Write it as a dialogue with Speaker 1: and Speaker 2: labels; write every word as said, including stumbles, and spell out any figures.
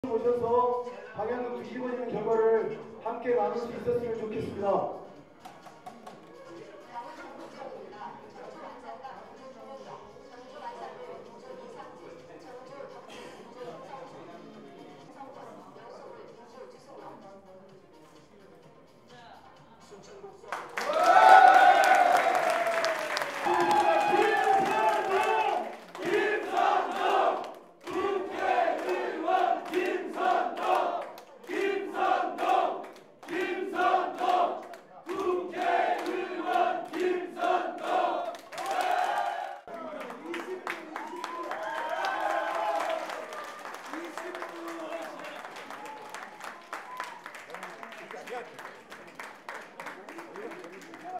Speaker 1: 오셔서 방향도 뒤집어지는 결과를 함께 나눌 수 있었으면 좋겠습니다.